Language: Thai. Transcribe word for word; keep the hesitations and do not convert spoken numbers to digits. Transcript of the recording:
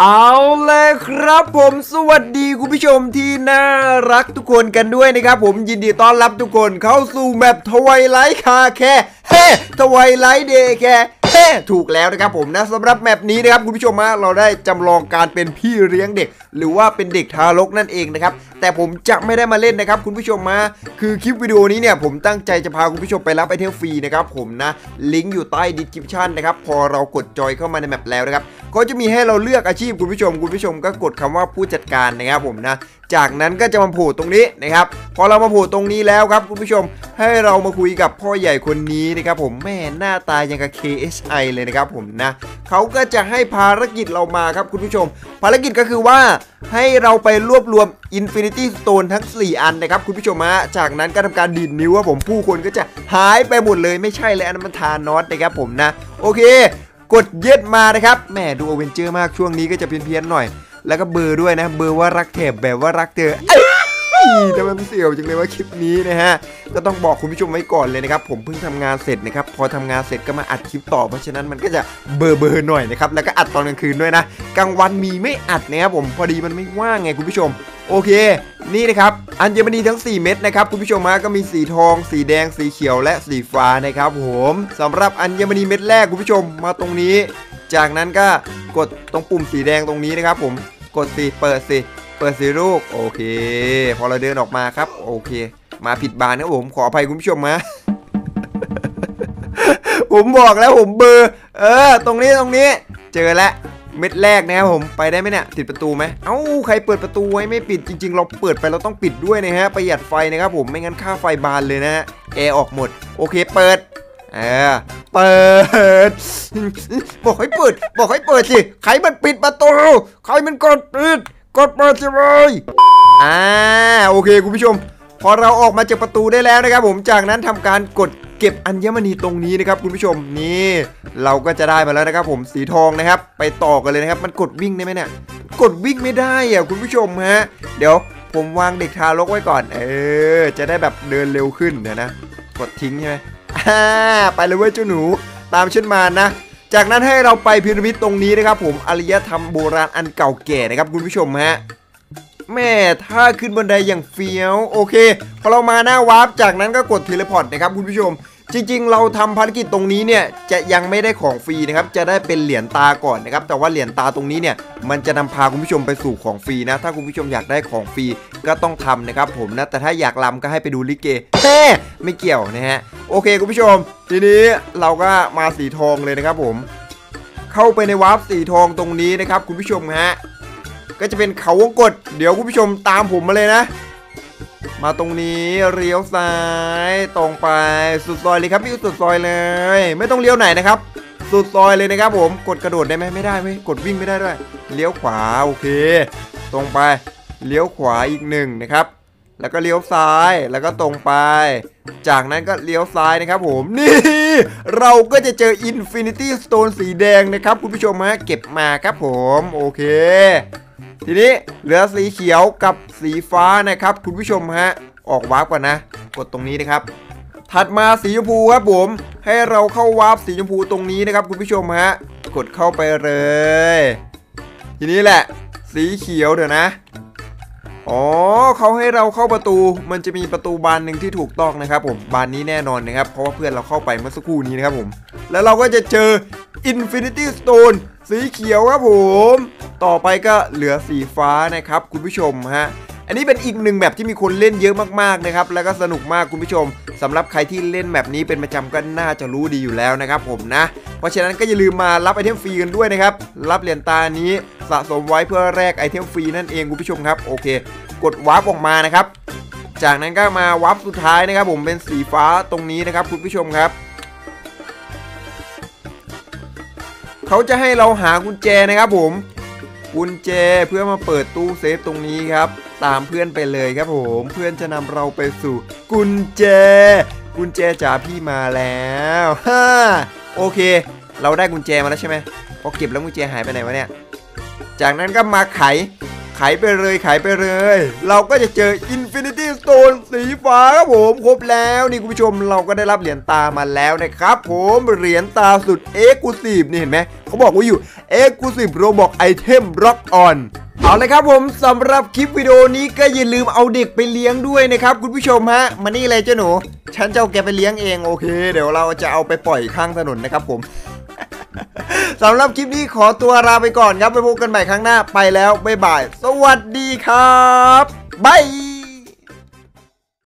เอาเลยครับผมสวัสดีคุณผู้ชมที่น่ารักทุกคนกันด้วยนะครับผมยินดีต้อนรับทุกคนเข้าสู่แมปทวายไลท์คาแคร์เฮ้ทวายไลท์เดย์แคร์เฮ้ถูกแล้วนะครับผมนะสำหรับแมปนี้นะครับคุณผู้ชมมาเราได้จำลองการเป็นพี่เลี้ยงเด็กหรือว่าเป็นเด็กทารกนั่นเองนะครับแต่ผมจะไม่ได้มาเล่นนะครับคุณผู้ชมมาคือคลิปวิดีโอนี้เนี่ยผมตั้งใจจะพาคุณผู้ชมไปรับไอเทมฟรีนะครับผมนะลิงก์อยู่ใต้ดีสคริปชั่นนะครับพอเรากดจอยเข้ามาในแมปแล้วนะครับก็จะมีให้เราเลือกอาชีพคุณผู้ชมคุณผู้ชมก็กดคำว่าผู้จัดการนะครับผมนะจากนั้นก็จะมาโผล่ตรงนี้นะครับพอเรามาโผล่ตรงนี้แล้วครับคุณผู้ชมให้เรามาคุยกับพ่อใหญ่คนนี้นะครับผมแม่หน้าตายังกับ เค เอส ไอ เลยนะครับผมนะเขาก็จะให้ภารกิจเรามาครับคุณผู้ชมภารกิจก็คือว่าให้เราไปรวบรวม Infinity Stone ทั้งสี่อันนะครับคุณผู้ชมฮะจากนั้นก็ทำการดีดนิ้วว่าผมผู้คนก็จะหายไปหมดเลยไม่ใช่เลยอันนั้นมันทานอสนะครับผมนะโอเคกดเย็ดมานะครับแหมดูอเวนเจอร์มากช่วงนี้ก็จะเพี้ยนๆหน่อยแล้วก็เบอร์ด้วยนะเบอร์ว่ารักแถบแบบว่ารักเธอแต่มันเสียวจังเลยว่าคลิปนี้นะฮะก็ต้องบอกคุณผู้ชมไว้ก่อนเลยนะครับผมเพิ่งทำงานเสร็จนะครับพอทำงานเสร็จก็มาอัดคลิปต่อเพราะฉะนั้นมันก็จะเบอร์เบอร์หน่อยนะครับแล้วก็อัดตอนกลางคืนด้วยนะกลางวันมีไม่อัดนะครับผมพอดีมันไม่ว่างไงคุณผู้ชมโอเคนี่นะครับอัญมณีทั้งสี่เม็ดนะครับคุณผู้ชมฮะก็มีสีทองสีแดงสีเขียวและสีฟ้านะครับผมสำหรับอัญมณีเม็ดแรกคุณผู้ชมมาตรงนี้จากนั้นก็กดตรงปุ่มสีแดงตรงนี้นะครับผมกดสิเปิดสิเปิดสิลูกโอเคพอเราเดินออกมาครับโอเคมาผิดบานนะผมขออภัยคุณผู้ชมนะ ผมบอกแล้วผมเบอร์เออตรงนี้ตรงนี้เจอแล้วเม็ดแรกนะครับผมไปได้ไหมเนี่ยติดประตูไหมเอ้าใครเปิดประตูไว้ไม่ปิดจริงๆเราเปิดไปเราต้องปิดด้วยนะฮะประหยัดไฟนะครับผมไม่งั้นค่าไฟบานเลยนะฮะแอร์ออกหมดโอเคเปิดเออเปิดบอกให้เปิดบอกให้เปิดสิใครมันปิดประตูใครมันกดปิดกดเปิดสิเลยอ่าโอเคคุณผู้ชมพอเราออกมาจากประตูได้แล้วนะครับผมจากนั้นทำการกดเก็บอัญมณีตรงนี้นะครับคุณผู้ชมนี่เราก็จะได้มาแล้วนะครับผมสีทองนะครับไปต่อกันเลยนะครับมันกดวิ่งได้ไหมเนี่ยกดวิ่งไม่ได้อ่ะคุณผู้ชมฮะเดี๋ยวผมวางเด็กทารกไว้ก่อนเออจะได้แบบเดินเร็วขึ้นเดี๋ยวนะกดทิ้งใช่ไหมอ่าไปเลยเว้ยเจ้าหนูตามฉันมานะจากนั้นให้เราไปพีระมิดตรงนี้นะครับผมอารยธรรมโบราณอันเก่าแก่นะครับคุณผู้ชมฮะแม่ถ้าขึ้นบันไดอย่างเฟี้ยวโอเคพอเรามาหน้าวาร์ปจากนั้นก็กดเทเลพอร์ตนะครับคุณผู้ชมจริงๆเราทำภารกิจตรงนี้เนี่ยจะยังไม่ได้ของฟรีนะครับจะได้เป็นเหรียญตาก่อนนะครับแต่ว่าเหรียญตาตรงนี้เนี่ยมันจะนำพาคุณผู้ชมไปสู่ของฟรีนะถ้าคุณผู้ชมอยากได้ของฟรีก็ต้องทำนะครับผมนะแต่ถ้าอยากลำก็ให้ไปดูลิเกเฮ้ไม่เกี่ยวนะฮะโอเคคุณผู้ชมทีนี้เราก็มาสีทองเลยนะครับผมเข้าไปในวาร์ปสีทองตรงนี้นะครับคุณผู้ชมฮะก็จะเป็นเขาวงกตเดี๋ยวคุณผู้ชมตามผมมาเลยนะมาตรงนี้เลี้ยวซ้ายตรงไปสุดซอยเลยครับพี่สุดซอยเลยไม่ต้องเลี้ยวไหนนะครับสุดซอยเลยนะครับผมกดกระโดดได้ไหมไม่ได้ไหมกดวิ่งไม่ได้ด้วยเลี้ยวขวาโอเคตรงไปเลี้ยวขวาอีกหนึ่งนะครับแล้วก็เลี้ยวซ้ายแล้วก็ตรงไปจากนั้นก็เลี้ยวซ้ายนะครับผมนี่เราก็จะเจอ Infinity Stone สีแดงนะครับคุณผู้ชมฮะเก็บมาครับผมโอเคทีนี้เหลือสีเขียวกับสีฟ้านะครับคุณผู้ชมฮะออกวาร์ปก่อนนะกดตรงนี้นะครับถัดมาสีชมพูครับผมให้เราเข้าวาร์ปสีชมพูตรงนี้นะครับคุณผู้ชมฮะกดเข้าไปเลยทีนี้แหละสีเขียวเดี๋ยวนะอ๋อเขาให้เราเข้าประตูมันจะมีประตูบานหนึ่งที่ถูกต้องนะครับผมบานนี้แน่นอนนะครับเพราะว่าเพื่อนเราเข้าไปเมื่อสักครู่นี้นะครับผมแล้วเราก็จะเจอ Infinity Stone สีเขียวครับผมต่อไปก็เหลือสีฟ้านะครับคุณผู้ชมฮะอันนี้เป็นอีกหนึ่งแบบที่มีคนเล่นเยอะมากๆนะครับแล้วก็สนุกมากคุณผู้ชมสำหรับใครที่เล่นแบบนี้เป็นประจำก็น่าจะรู้ดีอยู่แล้วนะครับผมนะเพราะฉะนั้นก็อย่าลืมมารับไอเทมฟรีกันด้วยนะครับรับเหรียญตานี้สะสมไว้เพื่อแลกไอเทมฟรีนั่นเองคุณผู้ชมครับโอเคกดวาร์ปออกมานะครับจากนั้นก็มาวาร์ปสุดท้ายนะครับผมเป็นสีฟ้าตรงนี้นะครับคุณผู้ชมครับเขาจะให้เราหากุญแจนะครับผมกุญแจเพื่อมาเปิดตู้เซฟตรงนี้ครับตามเพื่อนไปเลยครับผมเพื่อนจะนำเราไปสู่กุญแจกุญแจจ๋าพี่มาแล้วฮ่าโอเคเราได้กุญแจมาแล้วใช่ไหมพอเก็บแล้วกุญแจหายไปไหนวะเนี่ยจากนั้นก็มาไขไขไปเลยไขไปเลยเราก็จะเจอ Infinity Stone นสีฟ้าครับผมครบแล้วนี่คุณผู้ชมเราก็ได้รับเหรียญตามาแล้วนะครับผมเหรียญตาสุดเอ็กซ์คลูซีฟนี่เห็นไหมเขาบอกว่าอยู่เอ็กซ์คลูซีฟโรบอกไอเทมร็อกออนเอาเลยครับผมสำหรับคลิปวิดีโอนี้ก็อย่าลืมเอาเด็กไปเลี้ยงด้วยนะครับคุณผู้ชมฮะมานี่เลยเจ้าหนูฉันจะเอาแกไปเลี้ยงเองโอเคเดี๋ยวเราจะเอาไปปล่อยข้างถนนนะครับผม สำหรับคลิปนี้ขอตัวลาไปก่อนครับไปพบกันใหม่ครั้งหน้าไปแล้วบ๊ายบายสวัสดีครับบาย